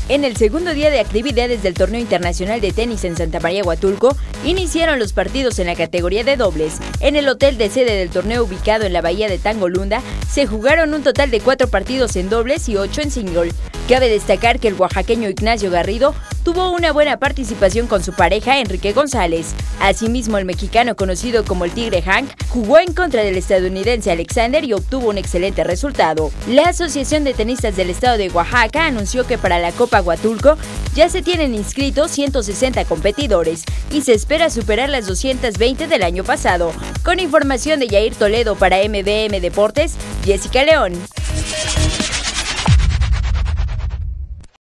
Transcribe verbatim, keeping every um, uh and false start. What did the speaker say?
En el segundo día de actividades del Torneo Internacional de Tenis en Santa María Huatulco, iniciaron los partidos en la categoría de dobles. En el hotel de sede del torneo ubicado en la bahía de Tangolunda, se jugaron un total de cuatro partidos en dobles y ocho en single. Cabe destacar que el oaxaqueño Ignacio Garrido tuvo una buena participación con su pareja Enrique González. Asimismo, el mexicano conocido como el Tigre Hank jugó en contra del estadounidense Alexander y obtuvo un excelente resultado. La Asociación de Tenistas del Estado de Oaxaca anunció que para la Copa Huatulco ya se tienen inscritos ciento sesenta competidores y se espera superar las doscientas veinte del año pasado. Con información de Yair Toledo para M B M Deportes, Jessica León.